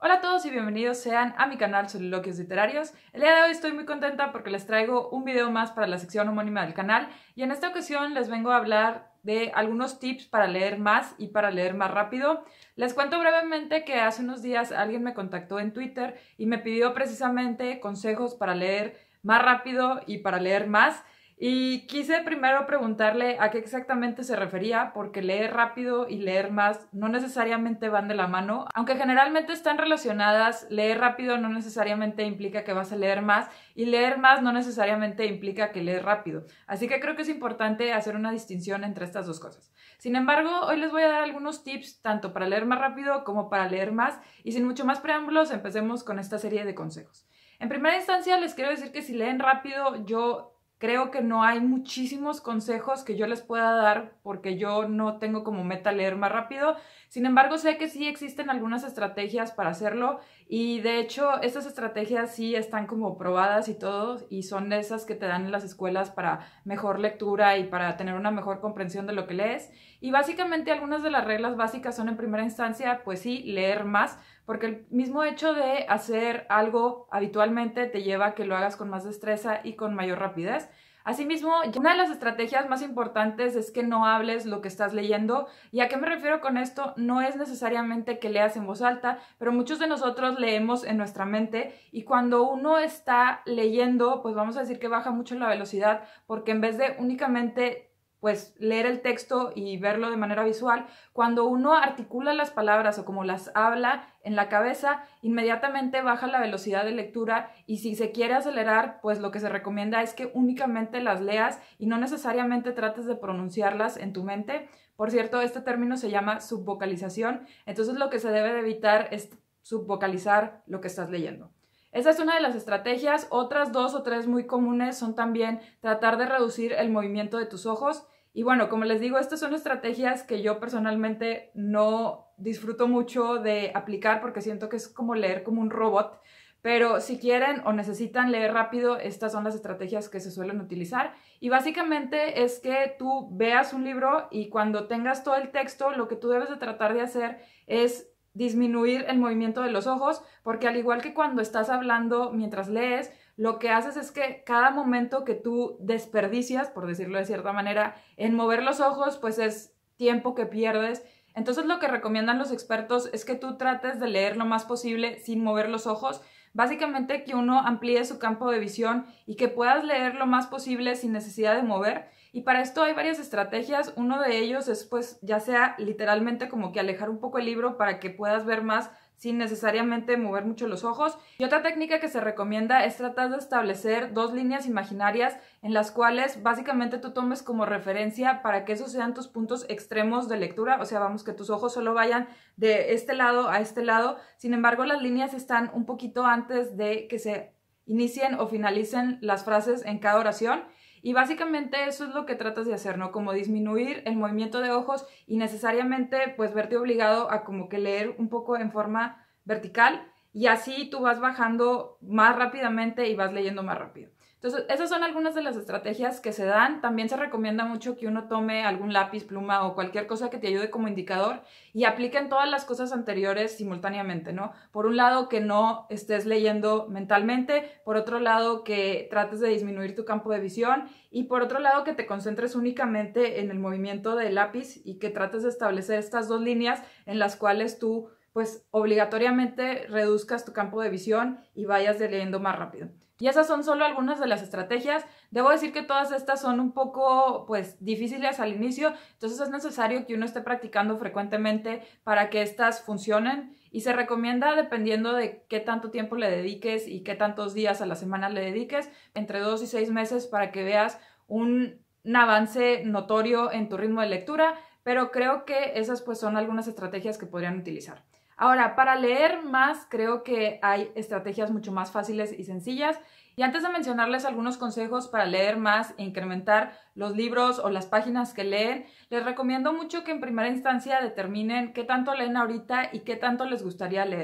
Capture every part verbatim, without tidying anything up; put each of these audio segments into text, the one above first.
Hola a todos y bienvenidos sean a mi canal Soliloquios Literarios. El día de hoy estoy muy contenta porque les traigo un video más para la sección homónima del canal y en esta ocasión les vengo a hablar de algunos tips para leer más y para leer más rápido. Les cuento brevemente que hace unos días alguien me contactó en Twitter y me pidió precisamente consejos para leer más rápido y para leer más. Y quise primero preguntarle a qué exactamente se refería, porque leer rápido y leer más no necesariamente van de la mano. Aunque generalmente están relacionadas, leer rápido no necesariamente implica que vas a leer más y leer más no necesariamente implica que lees rápido. Así que creo que es importante hacer una distinción entre estas dos cosas. Sin embargo, hoy les voy a dar algunos tips tanto para leer más rápido como para leer más y sin mucho más preámbulos, empecemos con esta serie de consejos. En primera instancia, les quiero decir que si leen rápido, yo creo que no hay muchísimos consejos que yo les pueda dar porque yo no tengo como meta leer más rápido. Sin embargo, sé que sí existen algunas estrategias para hacerlo y de hecho estas estrategias sí están como probadas y todo y son de esas que te dan en las escuelas para mejor lectura y para tener una mejor comprensión de lo que lees. Y básicamente algunas de las reglas básicas son en primera instancia, pues sí, leer más, porque el mismo hecho de hacer algo habitualmente te lleva a que lo hagas con más destreza y con mayor rapidez. Asimismo, una de las estrategias más importantes es que no hables lo que estás leyendo. ¿Y a qué me refiero con esto? No es necesariamente que leas en voz alta, pero muchos de nosotros leemos en nuestra mente y cuando uno está leyendo, pues vamos a decir que baja mucho la velocidad porque en vez de únicamente pues leer el texto y verlo de manera visual, cuando uno articula las palabras o como las habla en la cabeza, inmediatamente baja la velocidad de lectura y si se quiere acelerar, pues lo que se recomienda es que únicamente las leas y no necesariamente trates de pronunciarlas en tu mente. Por cierto, este término se llama subvocalización, entonces lo que se debe de evitar es subvocalizar lo que estás leyendo. Esa es una de las estrategias. Otras dos o tres muy comunes son también tratar de reducir el movimiento de tus ojos. Y bueno, como les digo, estas son estrategias que yo personalmente no disfruto mucho de aplicar porque siento que es como leer como un robot. Pero si quieren o necesitan leer rápido, estas son las estrategias que se suelen utilizar. Y básicamente es que tú veas un libro y cuando tengas todo el texto, lo que tú debes de tratar de hacer es disminuir el movimiento de los ojos, porque al igual que cuando estás hablando mientras lees, lo que haces es que cada momento que tú desperdicias, por decirlo de cierta manera, en mover los ojos, pues es tiempo que pierdes. Entonces lo que recomiendan los expertos es que tú trates de leer lo más posible sin mover los ojos. Básicamente que uno amplíe su campo de visión y que puedas leer lo más posible sin necesidad de mover. Y para esto hay varias estrategias. Uno de ellos es pues ya sea literalmente como que alejar un poco el libro para que puedas ver más sin necesariamente mover mucho los ojos. Y otra técnica que se recomienda es tratar de establecer dos líneas imaginarias en las cuales básicamente tú tomes como referencia para que esos sean tus puntos extremos de lectura, o sea, vamos, que tus ojos solo vayan de este lado a este lado. Sin embargo, las líneas están un poquito antes de que se inicien o finalicen las frases en cada oración. Y básicamente eso es lo que tratas de hacer, ¿no? Como disminuir el movimiento de ojos y necesariamente pues verte obligado a como que leer un poco en forma vertical y así tú vas bajando más rápidamente y vas leyendo más rápido. Entonces, esas son algunas de las estrategias que se dan. También se recomienda mucho que uno tome algún lápiz, pluma o cualquier cosa que te ayude como indicador y apliquen todas las cosas anteriores simultáneamente, ¿no? Por un lado, que no estés leyendo mentalmente, por otro lado, que trates de disminuir tu campo de visión y por otro lado, que te concentres únicamente en el movimiento del lápiz y que trates de establecer estas dos líneas en las cuales tú pues obligatoriamente reduzcas tu campo de visión y vayas leyendo más rápido. Y esas son solo algunas de las estrategias. Debo decir que todas estas son un poco pues difíciles al inicio, entonces es necesario que uno esté practicando frecuentemente para que estas funcionen y se recomienda dependiendo de qué tanto tiempo le dediques y qué tantos días a la semana le dediques, entre dos y seis meses para que veas un, un avance notorio en tu ritmo de lectura, pero creo que esas pues son algunas estrategias que podrían utilizar. Ahora, para leer más, creo que hay estrategias mucho más fáciles y sencillas. Y antes de mencionarles algunos consejos para leer más e incrementar los libros o las páginas que leen, les recomiendo mucho que en primera instancia determinen qué tanto leen ahorita y qué tanto les gustaría leer.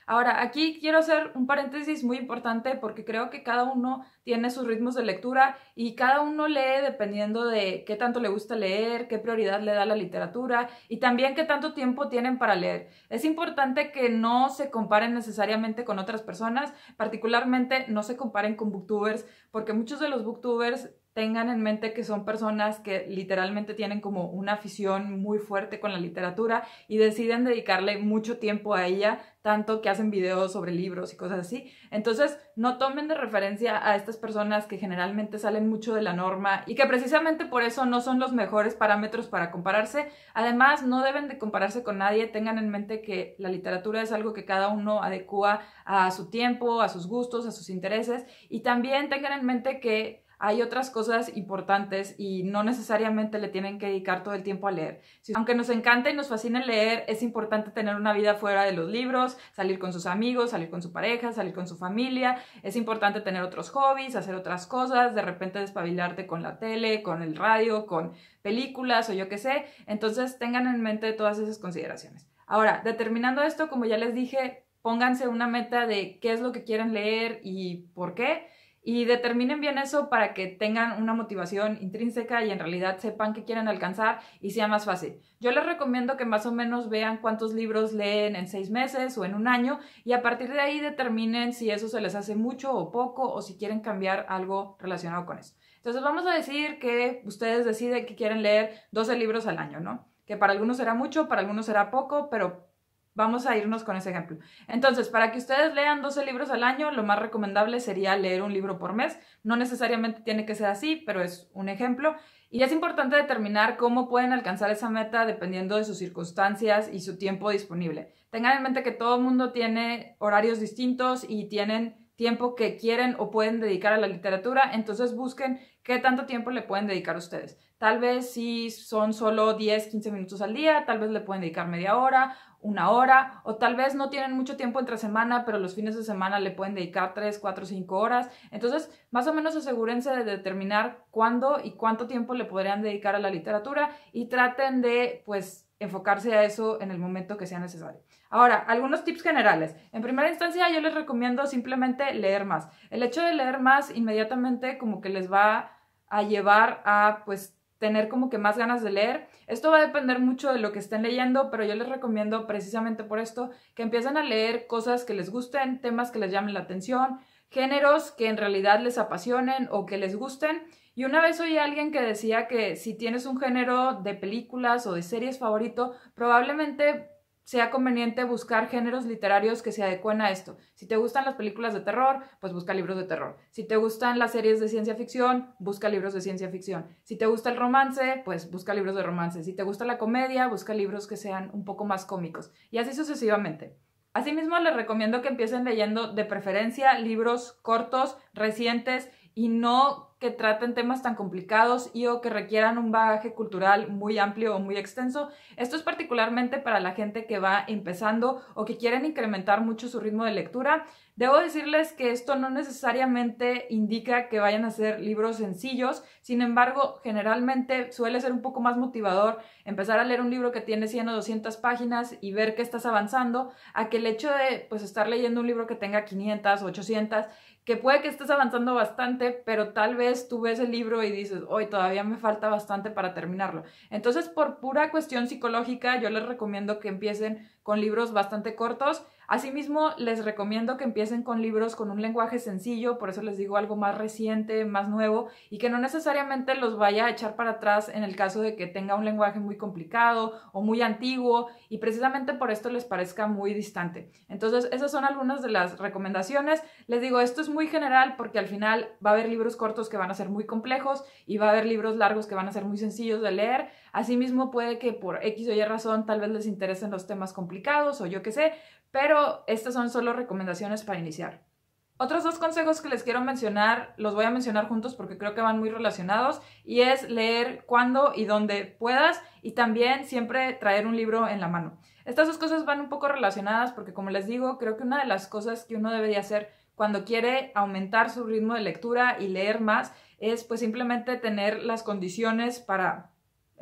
Ahora, aquí quiero hacer un paréntesis muy importante porque creo que cada uno tiene sus ritmos de lectura y cada uno lee dependiendo de qué tanto le gusta leer, qué prioridad le da a la literatura y también qué tanto tiempo tienen para leer. Es importante que no se comparen necesariamente con otras personas, particularmente no se comparen con booktubers, porque muchos de los booktubers tengan en mente que son personas que literalmente tienen como una afición muy fuerte con la literatura y deciden dedicarle mucho tiempo a ella, tanto que hacen videos sobre libros y cosas así. Entonces, no tomen de referencia a estas personas que generalmente salen mucho de la norma y que precisamente por eso no son los mejores parámetros para compararse. Además, no deben de compararse con nadie. Tengan en mente que la literatura es algo que cada uno adecua a su tiempo, a sus gustos, a sus intereses, y también tengan en mente que hay otras cosas importantes y no necesariamente le tienen que dedicar todo el tiempo a leer. Aunque nos encante y nos fascine leer, es importante tener una vida fuera de los libros, salir con sus amigos, salir con su pareja, salir con su familia. Es importante tener otros hobbies, hacer otras cosas, de repente despabilarte con la tele, con el radio, con películas o yo qué sé. Entonces tengan en mente todas esas consideraciones. Ahora, determinando esto, como ya les dije, pónganse una meta de qué es lo que quieren leer y por qué. Y determinen bien eso para que tengan una motivación intrínseca y en realidad sepan qué quieren alcanzar y sea más fácil. Yo les recomiendo que más o menos vean cuántos libros leen en seis meses o en un año y a partir de ahí determinen si eso se les hace mucho o poco o si quieren cambiar algo relacionado con eso. Entonces vamos a decir que ustedes deciden que quieren leer doce libros al año, ¿no? Que para algunos será mucho, para algunos será poco, pero vamos a irnos con ese ejemplo. Entonces, para que ustedes lean doce libros al año, lo más recomendable sería leer un libro por mes. No necesariamente tiene que ser así, pero es un ejemplo. Y es importante determinar cómo pueden alcanzar esa meta dependiendo de sus circunstancias y su tiempo disponible. Tengan en mente que todo el mundo tiene horarios distintos y tienen tiempo que quieren o pueden dedicar a la literatura, entonces busquen qué tanto tiempo le pueden dedicar a ustedes. Tal vez si son solo diez, quince minutos al día, tal vez le pueden dedicar media hora, una hora, o tal vez no tienen mucho tiempo entre semana, pero los fines de semana le pueden dedicar tres, cuatro, cinco horas. Entonces, más o menos asegúrense de determinar cuándo y cuánto tiempo le podrían dedicar a la literatura y traten de, pues, enfocarse a eso en el momento que sea necesario. Ahora, algunos tips generales. En primera instancia, yo les recomiendo simplemente leer más. El hecho de leer más inmediatamente como que les va a llevar a, pues, tener como que más ganas de leer. Esto va a depender mucho de lo que estén leyendo, pero yo les recomiendo precisamente por esto que empiecen a leer cosas que les gusten, temas que les llamen la atención, géneros que en realidad les apasionen o que les gusten. Y una vez oí a alguien que decía que si tienes un género de películas o de series favorito, probablemente sea conveniente buscar géneros literarios que se adecuen a esto. Si te gustan las películas de terror, pues busca libros de terror. Si te gustan las series de ciencia ficción, busca libros de ciencia ficción. Si te gusta el romance, pues busca libros de romance. Si te gusta la comedia, busca libros que sean un poco más cómicos. Y así sucesivamente. Asimismo, les recomiendo que empiecen leyendo de preferencia libros cortos, recientes y no que traten temas tan complicados y o que requieran un bagaje cultural muy amplio o muy extenso. Esto es particularmente para la gente que va empezando o que quieren incrementar mucho su ritmo de lectura. Debo decirles que esto no necesariamente indica que vayan a ser libros sencillos, sin embargo, generalmente suele ser un poco más motivador empezar a leer un libro que tiene cien o doscientas páginas y ver que estás avanzando, a que el hecho de pues, estar leyendo un libro que tenga quinientas o ochocientas, que puede que estés avanzando bastante, pero tal vez tú ves el libro y dices, hoy todavía me falta bastante para terminarlo. Entonces, por pura cuestión psicológica, yo les recomiendo que empiecen con libros bastante cortos. Asimismo, les recomiendo que empiecen con libros con un lenguaje sencillo, por eso les digo algo más reciente, más nuevo, y que no necesariamente los vaya a echar para atrás en el caso de que tenga un lenguaje muy complicado o muy antiguo, y precisamente por esto les parezca muy distante. Entonces, esas son algunas de las recomendaciones. Les digo, esto es muy general porque al final va a haber libros cortos que van a ser muy complejos y va a haber libros largos que van a ser muy sencillos de leer. Asimismo, puede que por X o Y razón tal vez les interesen los temas complicados o yo qué sé, pero estas son solo recomendaciones para iniciar. Otros dos consejos que les quiero mencionar, los voy a mencionar juntos porque creo que van muy relacionados, y es leer cuando y donde puedas y también siempre traer un libro en la mano. Estas dos cosas van un poco relacionadas porque, como les digo, creo que una de las cosas que uno debería hacer cuando quiere aumentar su ritmo de lectura y leer más es pues simplemente tener las condiciones para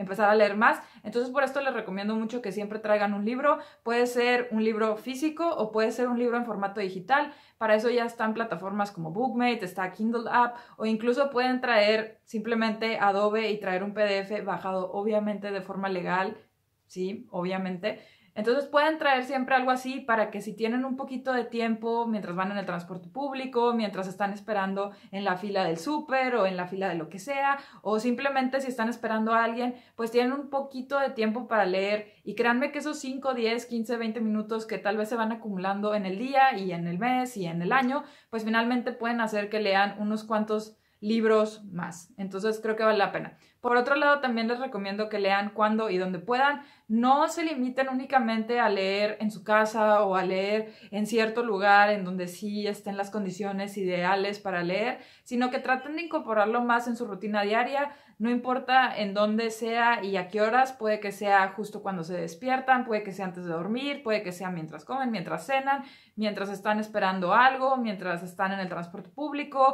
empezar a leer más. Entonces por esto les recomiendo mucho que siempre traigan un libro. Puede ser un libro físico o puede ser un libro en formato digital. Para eso ya están plataformas como Bookmate, está Kindle App, o incluso pueden traer simplemente Adobe y traer un P D F bajado obviamente de forma legal, sí, obviamente. Entonces pueden traer siempre algo así para que si tienen un poquito de tiempo mientras van en el transporte público, mientras están esperando en la fila del súper o en la fila de lo que sea, o simplemente si están esperando a alguien, pues tienen un poquito de tiempo para leer. Y créanme que esos cinco, diez, quince, veinte minutos que tal vez se van acumulando en el día y en el mes y en el año, pues finalmente pueden hacer que lean unos cuantos libros más. Entonces creo que vale la pena. Por otro lado, también les recomiendo que lean cuando y donde puedan. No se limiten únicamente a leer en su casa o a leer en cierto lugar en donde sí estén las condiciones ideales para leer, sino que traten de incorporarlo más en su rutina diaria. No importa en dónde sea y a qué horas, puede que sea justo cuando se despiertan, puede que sea antes de dormir, puede que sea mientras comen, mientras cenan, mientras están esperando algo, mientras están en el transporte público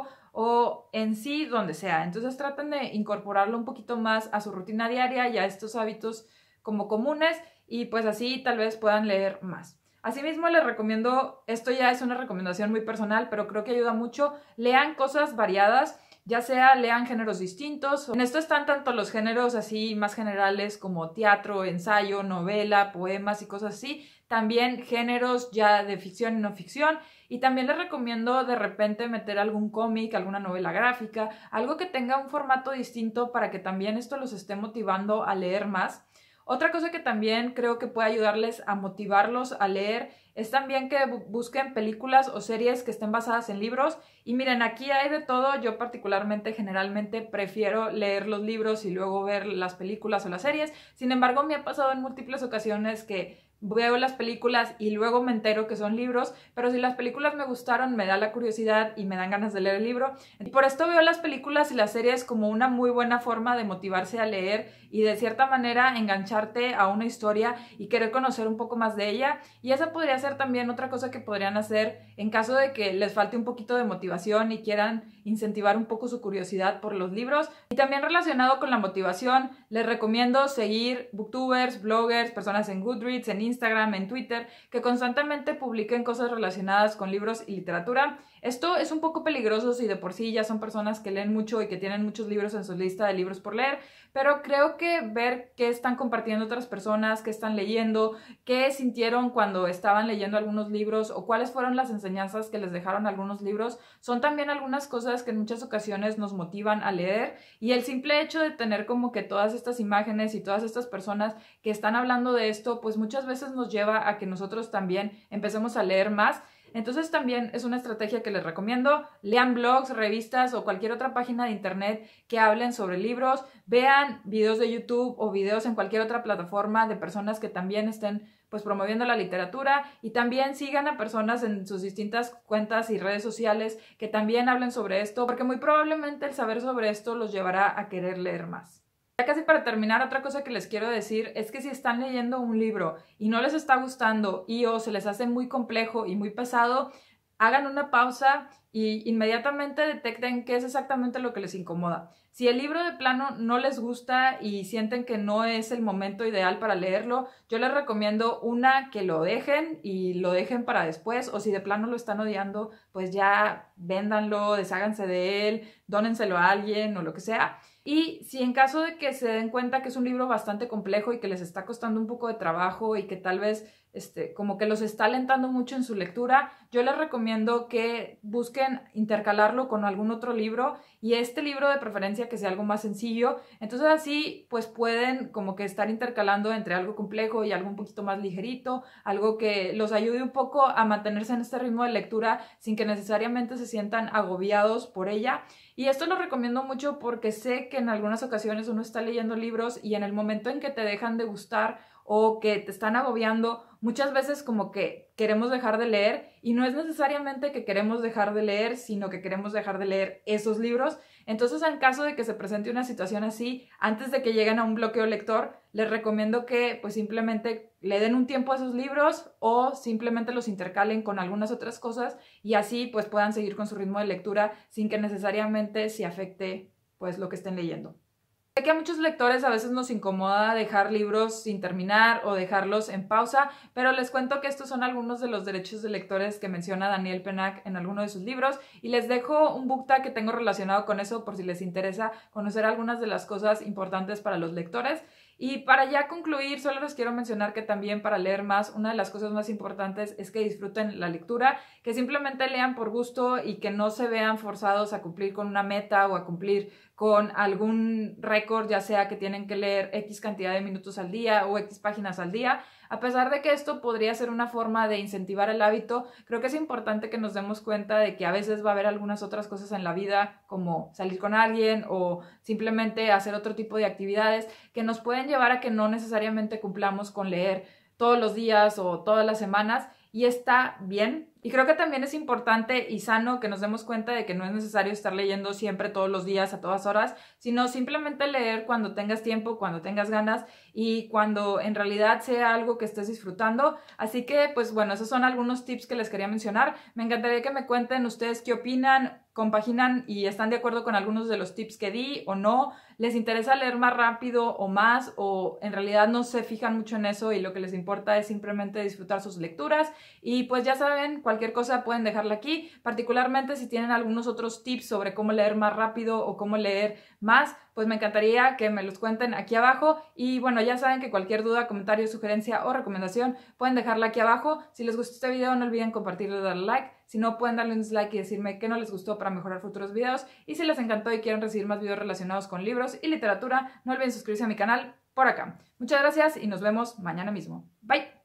o en sí, donde sea. Entonces traten de incorporarlo un poquito más a su rutina diaria y a estos hábitos como comunes y pues así tal vez puedan leer más. Asimismo les recomiendo, esto ya es una recomendación muy personal, pero creo que ayuda mucho, lean cosas variadas, ya sea lean géneros distintos. En esto están tanto los géneros así más generales como teatro, ensayo, novela, poemas y cosas así, también géneros ya de ficción y no ficción. Y también les recomiendo de repente meter algún cómic, alguna novela gráfica, algo que tenga un formato distinto para que también esto los esté motivando a leer más. Otra cosa que también creo que puede ayudarles a motivarlos a leer es también que busquen películas o series que estén basadas en libros. Y miren, aquí hay de todo. Yo particularmente, generalmente, prefiero leer los libros y luego ver las películas o las series. Sin embargo, me ha pasado en múltiples ocasiones que veo las películas y luego me entero que son libros, pero si las películas me gustaron, me da la curiosidad y me dan ganas de leer el libro. Y por esto veo las películas y las series como una muy buena forma de motivarse a leer y de cierta manera engancharte a una historia y querer conocer un poco más de ella. Y esa podría ser también otra cosa que podrían hacer en caso de que les falte un poquito de motivación y quieran incentivar un poco su curiosidad por los libros. Y también relacionado con la motivación, les recomiendo seguir booktubers, bloggers, personas en Goodreads, en Instagram, en Twitter, que constantemente publiquen cosas relacionadas con libros y literatura. Esto es un poco peligroso si de por sí ya son personas que leen mucho y que tienen muchos libros en su lista de libros por leer, pero creo que ver qué están compartiendo otras personas, qué están leyendo, qué sintieron cuando estaban leyendo algunos libros o cuáles fueron las enseñanzas que les dejaron algunos libros, son también algunas cosas que en muchas ocasiones nos motivan a leer. Y el simple hecho de tener como que todas estas imágenes y todas estas personas que están hablando de esto, pues muchas veces nos lleva a que nosotros también empecemos a leer más. Entonces también es una estrategia que les recomiendo. Lean blogs, revistas o cualquier otra página de internet que hablen sobre libros. Vean videos de YouTube o videos en cualquier otra plataforma de personas que también estén pues promoviendo la literatura, y también sigan a personas en sus distintas cuentas y redes sociales que también hablen sobre esto, porque muy probablemente el saber sobre esto los llevará a querer leer más. Ya casi para terminar, otra cosa que les quiero decir es que si están leyendo un libro y no les está gustando y o se les hace muy complejo y muy pesado, hagan una pausa y inmediatamente detecten qué es exactamente lo que les incomoda. Si el libro de plano no les gusta y sienten que no es el momento ideal para leerlo, yo les recomiendo una, que lo dejen y lo dejen para después, o si de plano lo están odiando, pues ya véndanlo, desháganse de él, dónenselo a alguien o lo que sea. Y si en caso de que se den cuenta que es un libro bastante complejo y que les está costando un poco de trabajo y que tal vez este, como que los está alentando mucho en su lectura, yo les recomiendo que busquen intercalarlo con algún otro libro, y este libro de preferencia que sea algo más sencillo. Entonces así pues pueden como que estar intercalando entre algo complejo y algo un poquito más ligerito, algo que los ayude un poco a mantenerse en este ritmo de lectura sin que necesariamente se sientan agobiados por ella. Y esto lo recomiendo mucho porque sé que en algunas ocasiones uno está leyendo libros y en el momento en que te dejan de gustar o que te están agobiando, muchas veces como que queremos dejar de leer, y no es necesariamente que queremos dejar de leer, sino que queremos dejar de leer esos libros. Entonces, en caso de que se presente una situación así, antes de que lleguen a un bloqueo lector, les recomiendo que pues simplemente le den un tiempo a esos libros o simplemente los intercalen con algunas otras cosas, y así pues puedan seguir con su ritmo de lectura sin que necesariamente se afecte pues lo que estén leyendo. Sé que a muchos lectores a veces nos incomoda dejar libros sin terminar o dejarlos en pausa, pero les cuento que estos son algunos de los derechos de lectores que menciona Daniel Pennack en alguno de sus libros y les dejo un book tag que tengo relacionado con eso por si les interesa conocer algunas de las cosas importantes para los lectores. Y para ya concluir, solo les quiero mencionar que también para leer más, una de las cosas más importantes es que disfruten la lectura, que simplemente lean por gusto y que no se vean forzados a cumplir con una meta o a cumplir con algún récord, ya sea que tienen que leer X cantidad de minutos al día o X páginas al día. A pesar de que esto podría ser una forma de incentivar el hábito, creo que es importante que nos demos cuenta de que a veces va a haber algunas otras cosas en la vida, como salir con alguien o simplemente hacer otro tipo de actividades que nos pueden llevar a que no necesariamente cumplamos con leer todos los días o todas las semanas, y está bien. Y creo que también es importante y sano que nos demos cuenta de que no es necesario estar leyendo siempre todos los días a todas horas, sino simplemente leer cuando tengas tiempo, cuando tengas ganas y cuando en realidad sea algo que estés disfrutando. Así que, pues bueno, esos son algunos tips que les quería mencionar. Me encantaría que me cuenten ustedes qué opinan, compaginan y están de acuerdo con algunos de los tips que di o no. ¿Les interesa leer más rápido o más? O en realidad no se fijan mucho en eso y lo que les importa es simplemente disfrutar sus lecturas. Y pues ya saben, cualquier cosa pueden dejarla aquí, particularmente si tienen algunos otros tips sobre cómo leer más rápido o cómo leer más, pues me encantaría que me los cuenten aquí abajo. Y bueno, ya saben que cualquier duda, comentario, sugerencia o recomendación pueden dejarla aquí abajo. Si les gustó este video no olviden compartirlo y darle like. Si no, pueden darle un dislike y decirme qué no les gustó para mejorar futuros videos. Y si les encantó y quieren recibir más videos relacionados con libros y literatura, no olviden suscribirse a mi canal por acá. Muchas gracias y nos vemos mañana mismo. Bye.